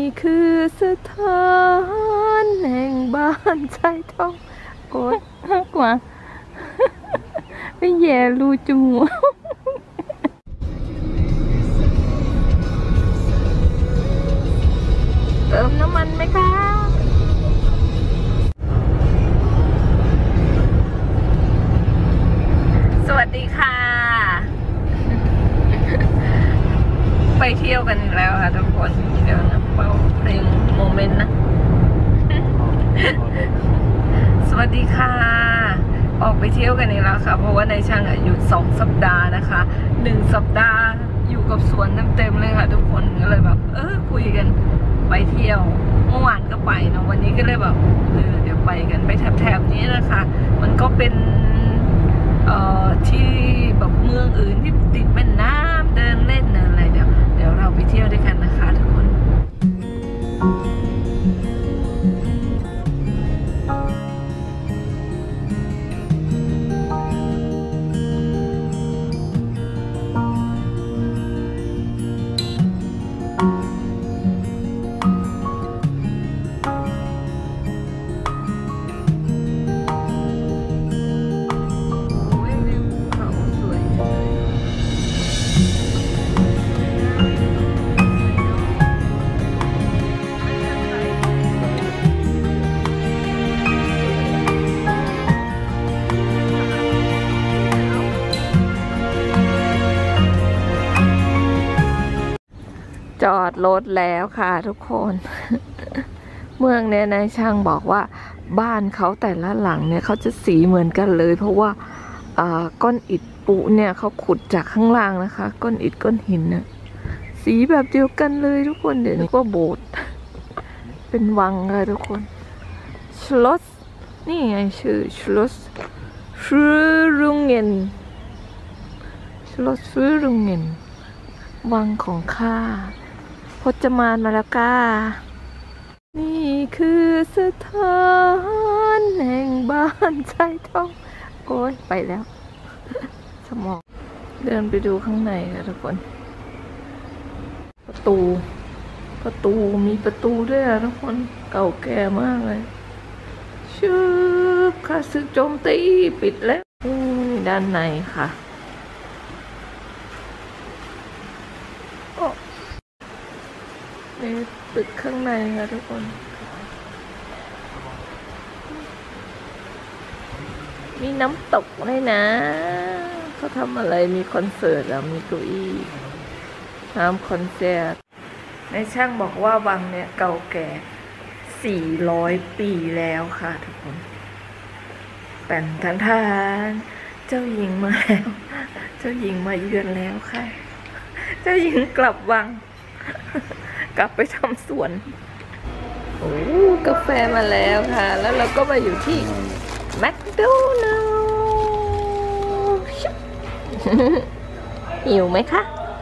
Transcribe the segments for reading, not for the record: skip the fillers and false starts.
คือสถานแห่งบ้านชายทองโอ๊ยกว่าไปแย่รูจมูกเติมน้ำมันไหมคะสวัสดีค่ะไปเที่ยวกันอีกแล้วค่ะทุกคนเดี๋ยวนะเป่าเพลงโมเมนต์นะสวัสดีค่ะออกไปเที่ยวกันอีกแล้วค่ะเพราะว่าในช่างหยุด2 สัปดาห์นะคะ1 สัปดาห์อยู่กับสวนเต็มๆเลยค่ะทุกคนก็เลยแบบคุยกันไปเที่ยวเมื่อวานก็ไปนะวันนี้ก็เลยแบบเดี๋ยวไปกันไปแถบๆนี้นะคะมันก็เป็นที่แบบเมืองอื่นที่ติดแม่น้ำเดินเล่นอะไรเดี๋ยวเราไปเที่ยวด้วยกันนะคะทุกคนจอดรถแล้วค่ะทุกคน เมืองเนี่ยนายช่างบอกว่าบ้านเขาแต่ละหลังเนี่ยเขาจะสีเหมือนกันเลยเพราะว่าก้อนอิฐปุเนี่ยเขาขุดจากข้างล่างนะคะก้อนอิฐก้อนหินน่ะสีแบบเดียวกันเลยทุกคนเดี๋ยวนี้ก็โบสถ์เป็นวังเลยทุกคนชลอสนี่ไงชื่อชลอสฟูรุงเงินชลอสฟูรุงเงินวังของข้าพจมานมาแล้วก้านี่คือสถานแห่งบ้านชายทองโอ้ยไปแล้วสมองเดินไปดูข้างในค่ะทุกคนประตูมีประตูด้วยอะทุกคนเก่าแก่มากเลยชื่อข้าศึกโจมตีปิดแล้วด้านในค่ะในตึกข้างในค่ะทุกคนมีน้ำตกเลยนะเขาทำอะไรมีคอนเสิร์ตแล้วมีเก้าอี้ทำคอนเสิร์ตในช่างบอกว่าวังเนี่ยเก่าแก่400 ปีแล้วค่ะทุกคนแต่ทานเจ้าหญิงมาแล้วเจ้าหญิงมาเยือนแล้วค่ะเจ้าหญิงกลับวังกลับไปทำสวนโอ้กาแฟมาแล้วค่ะแล้วเราก็มาอยู่ที่แมคโดนัลด์หิวไหมคะ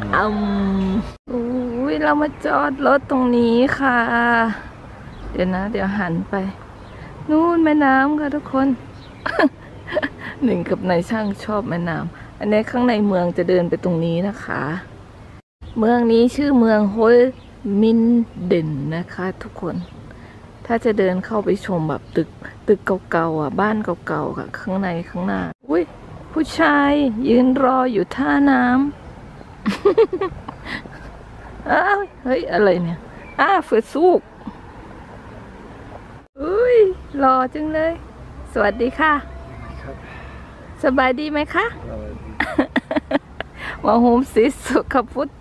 เรามาจอดรถตรงนี้ค่ะเดี๋ยวหันไปนู่นแม่น้ำค่ะทุกคนหนึ่งกับนายช่างชอบแม่น้ำอันนี้ข้างในเมืองจะเดินไปตรงนี้นะคะเมืองนี้ชื่อเมืองโฮลมินเด่นนะคะทุกคนถ้าจะเดินเข้าไปชมแบบตึกเก่าๆอ่ะบ้านเก่าๆค่ะข้างหน้าอุ้ยผู้ชายยืนรออยู่ท่าน้ำ อ้าวเฮ้ยอะไรเนี่ยเฟื่อซูกอุ้ยรอจังเลยสวัสดีค่ะสบายดีไหมคะมาโฮมซิสขับฟุต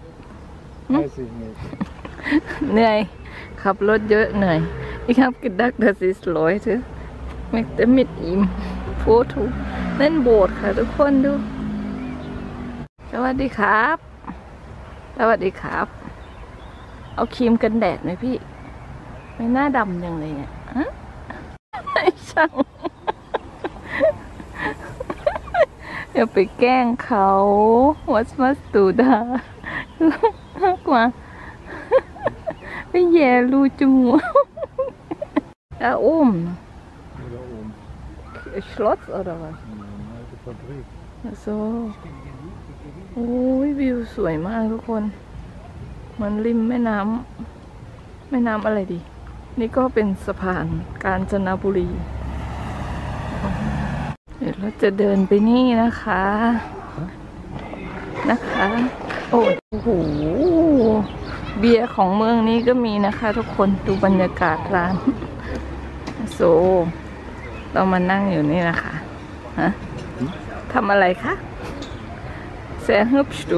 เหนื่อยขับรถเยอะเหนื่อยIch habe gedacht, das ist Leute möchte mit ihm Foto เล่นโบสถ์ค่ะทุกคนดูสวัสดีครับสวัสดีครับเอาครีมกันแดดไหมพี่ไม่หน้าดำยังเลยเนี่ยไม่ช่างอย่าไปแกล้งเขา What must do ดากว่าไปแย่รูจมูกSchloss oder was? So โอ้ยวิวสวยมากทุกคนมันริมแม่ม่น้ำอะไรดีนี่ก็เป็นสะพานกาญจนบุรีเดี๋ยวเราจะเดินไปนี่นะคะโอ้โหเบียร์ของเมืองนี้ก็มีนะคะทุกคนดูบรรยากาศร้านโซเรามานั่งอยู่นี่นะคะฮะทำอะไรคะแซงฮึบดู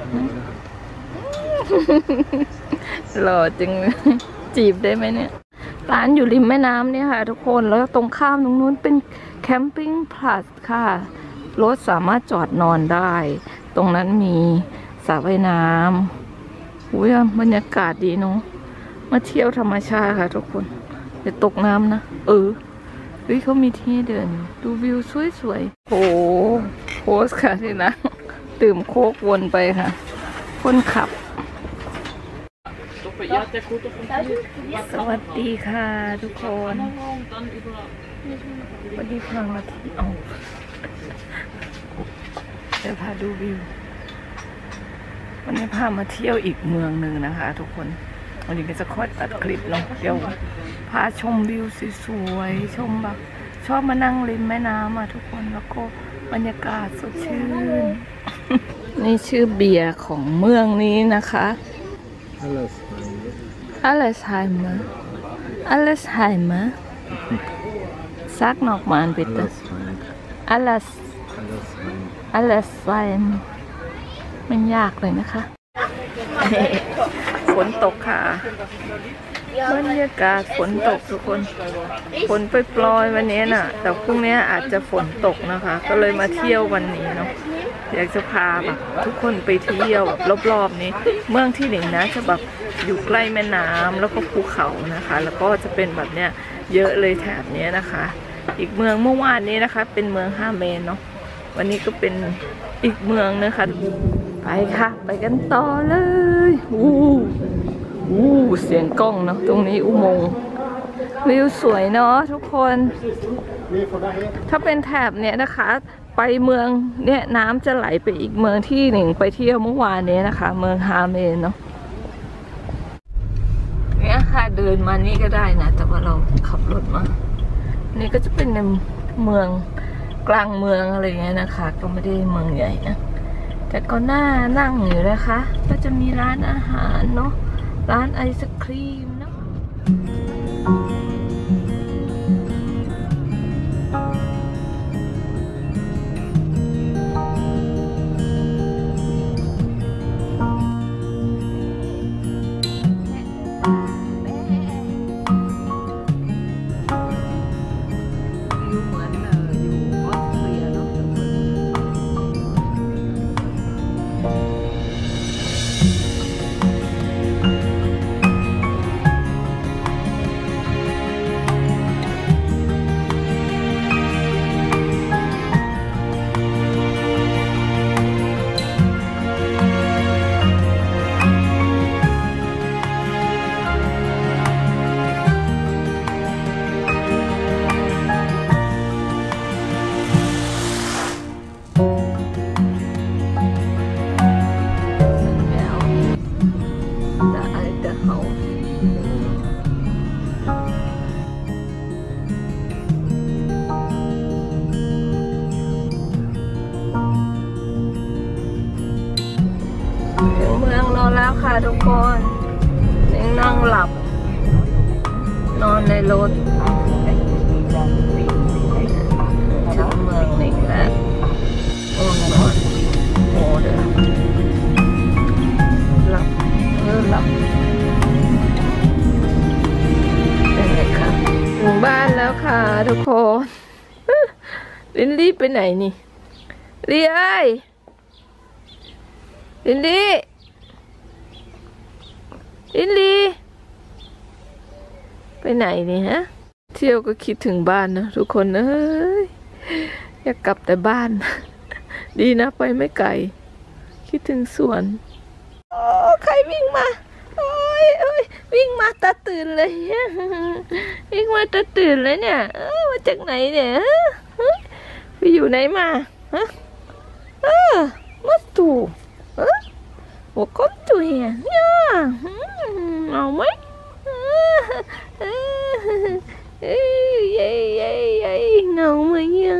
หล่อจริงจีบได้ไหมเนี่ยร้านอยู่ริมแม่น้ำเนี่ยค่ะทุกคนแล้วตรงข้ามตรงนู้นเป็นแคมปิ้งพลัสค่ะรถสามารถจอดนอนได้ตรงนั้นมีสระว่ายน้ำอุ้ยบรรยากาศดีเนาะมาเที่ยวธรรมชาติค่ะทุกคนอย่าตกน้ำนะเขามีที่เดินดูวิวสวยๆโอ้โพสค่ะที่นะดื่มโค้กวนไปค่ะคนขับสวัสดีค่ะทุกคนวันนี้พามาที่เดี๋ยวพาดูวิววันนี้พามาเที่ยวอีกเมืองหนึ่งนะคะทุกคนวันนี้ก็จะค่อยตัดคลิปลงเดี๋ยวพาชมวิวสวยๆชมแบบชอบมานั่งริมแม่น้ำทุกคนแล้วก็บรรยากาศสดชื่น นี่ชื่อเบียร์ของเมืองนี้นะคะAllesheimer Allesheimer Sag nochmal bitte Allesheimer มันยากเลยนะคะฝนตกค่ะบรรยากาศฝนตกทุกคนฝนไปปลอยวันนี้น่ะแต่พรุ่งนี้อาจจะฝนตกนะคะก็เลยมาเที่ยววันนี้เนาะอยากจะพาแบบทุกคนไปเที่ยวแบบรอบๆนี้เมืองที่หนึ่งนะจะแบบอยู่ใกล้แม่น้ำแล้วก็ภูเขานะคะแล้วก็จะเป็นแบบเนี้ยเยอะเลยแถบนี้นะคะอีกเมืองเมื่อวานนี้นะคะเป็นเมืองฮาเมนเนาะวันนี้ก็เป็นอีกเมืองนะคะไปค่ะไปกันต่อเลยเสียงกล้องเนาะตรงนี้อุโมงค์วิวสวยเนาะทุกคนถ้าเป็นแถบเนี้ยนะคะไปเมืองเนี่ยน้ำจะไหลไปอีกเมืองที่หนึ่งไปเที่ยวเมื่อวานนี้นะคะเมืองฮาเมนเนาะเนี่ยค่ะเดินมานี่ก็ได้นะแต่ว่าเราขับรถมานี่ก็จะเป็นในเมืองกลางเมืองอะไรเงี้ยนะคะก็ไม่ได้เมืองใหญ่นะแต่ก็น่านั่งอยู่นะคะก็จะมีร้านอาหารเนาะร้านไอศครีมเนาะถึงเมืองนอนแล้วค่ะทุกคนนั่งหลับนอนในรถถึงเมืองหนึ่งแล้วโอ้นอนโอ้เด้อหลับหลับเป็นไงคะถึงบ้านแล้วค่ะทุกคนลินลี่ไปไหนนี่ลี่เอ้ยลินลี่ไปไหนนี่ฮะเที่ยวก็คิดถึงบ้านนะทุกคนเอ้ยอยากกลับแต่บ้านดีนะไปไม่ไกลคิดถึงสวนโอ้ใครวิ่งมาโอ้ยวิ่งมาตาตื่นเลยวิ่งมาตาตื่นเลยเนี่ยมาจากไหนเนี่ยไปอยู่ไหนมาฮะมาตู่我公主呀，เอาไหมเอ้ยเย้เย้เย้เหงาไหมอ่ะ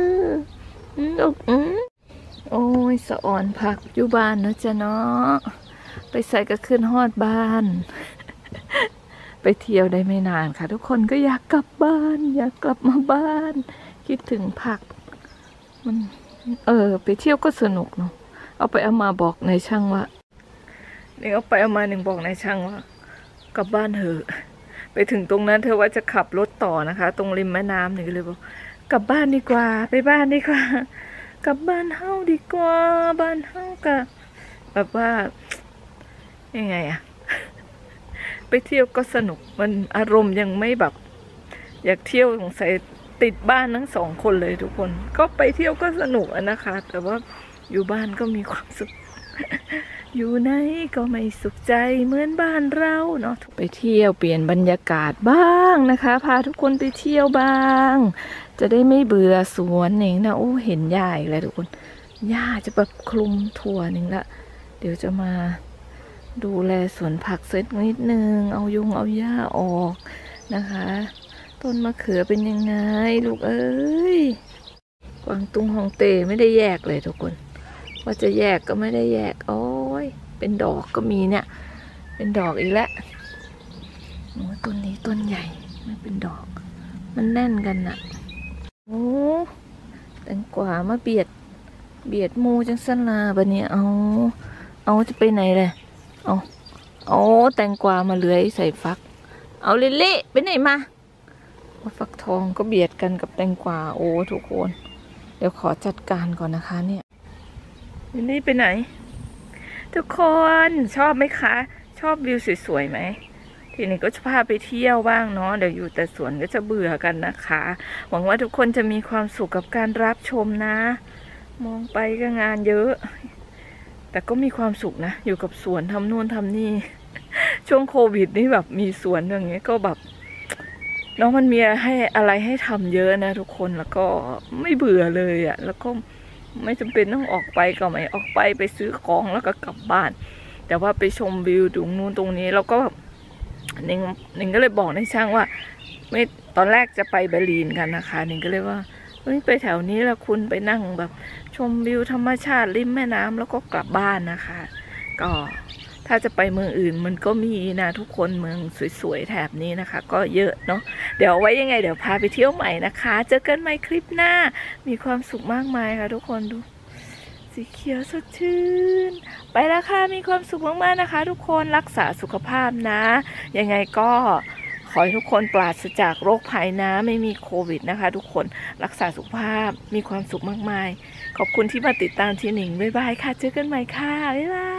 โอ้ยสะอ่อนผักอยู่บ้านนะจ๊ะเนาะไปใส่ก็ขึ้นฮอดบ้าน ไปเที่ยวได้ไม่นานค่ะ ทุกคนก็อยากกลับบ้าน อยากกลับมาบ้าน คิดถึงผักมันไปเที่ยวก็สนุกเนาะเอาไปเอามาบอกนายช่างว่านี่เอาไปเอามาหนึ่งบอกนายช่างว่ากลับบ้านเถอะไปถึงตรงนั้นเธอว่าจะขับรถต่อนะคะ ตรงริมแม่น้ำนี่ก็เลยบอกกลับบ้านดีกว่าไปบ้านดีกว่ากลับบ้านเฮาดีกว่าบ้านเฮากับแบบว่ายังไงอะไปเที่ยวก็สนุกมันอารมณ์ยังไม่แบบอยากเที่ยวสงสัยติดบ้านทั้งสองคนเลยทุกคนก็ไปเที่ยวก็สนุกนะคะ แต่ว่าอยู่บ้านก็มีความสุข อยู่ไหนก็ไม่สุขใจเหมือนบ้านเราเนาะไปเที่ยวเปลี่ยนบรรยากาศบ้างนะคะพาทุกคนไปเที่ยวบ้างจะได้ไม่เบื่อสวนเองนะโอ้เห็นหญ้าอีกแล้วทุกคนหญ้าจะแบบคลุมทั่วหนึ่งละเดี๋ยวจะมาดูแลสวนผักเสร็จนิดนึงเอาหญ้าออกนะคะต้นมะเขือเป็นยังไงลูกเอ้ยกวางตุ้งฮองเต้ไม่ได้แยกเลยทุกคนว่าจะแยกก็ไม่ได้แยกโอ้ยเป็นดอกก็มีเนี่ยเป็นดอกอีกแล้วโอ้ต้นนี้ต้นใหญ่ไม่เป็นดอกมันแน่นกันน่ะโอ้แตงกวามาเบียดมูจังสันลาบะเนี่ยเอาจะไปไหนเลยเอาแตงกวามาเลื้อยใส่ฟักเอาเละๆไปไหนมาฟักทองก็เบียดกันกับแตงกวาโอ้ทุกคนเดี๋ยวขอจัดการก่อนนะคะเนี่ยนี่ไปไหนทุกคนชอบไหมคะชอบวิวสวยๆไหมทีนี้ก็จะพาไปเที่ยวบ้างเนาะเดี๋ยวอยู่แต่สวนก็จะเบื่อกันนะคะหวังว่าทุกคนจะมีความสุขกับการรับชมนะมองไปก็งานเยอะแต่ก็มีความสุขนะอยู่กับสวนทำนู่นทำนี่ช่วงโควิดนี่แบบมีสวนอย่างเงี้ยก็แบบน้องมันมีอะไรให้ทำเยอะนะทุกคนแล้วก็ไม่เบื่อเลยอ่ะแล้วก็ไม่จำเป็นต้องออกไปก็ไม่ออกไปซื้อของแล้วก็กลับบ้านแต่ว่าไปชมวิวตรงนู้นตรงนี้แล้วก็หนิงก็เลยบอกในช่างว่าไม่ตอนแรกจะไปเบอร์ลินกันนะคะหนิงก็เลยว่าเฮ้ยไปแถวนี้แล้วคุณไปนั่งแบบชมวิวธรรมชาติริมแม่น้ำแล้วก็กลับบ้านนะคะก็ถ้าจะไปเมืองอื่นมันก็มีนะทุกคนเมืองสวยๆแถบนี้นะคะก็เยอะเนาะเดี๋ยวไว้ยังไงเดี๋ยวพาไปเที่ยวใหม่นะคะเจอกันใหม่คลิปหน้ามีความสุขมากมายค่ะทุกคนดูสีเขียวสดชื่นไปแล้วค่ะมีความสุขมากๆนะคะทุกคนรักษาสุขภาพนะยังไงก็ขอให้ทุกคนปราศจากโรคภัยนะไม่มีโควิดนะคะทุกคนรักษาสุขภาพมีความสุขมากมายขอบคุณที่มาติดตามทีหนิงบ๊ายบายค่ะเจอกันใหม่ค่ะบ๊ายบาย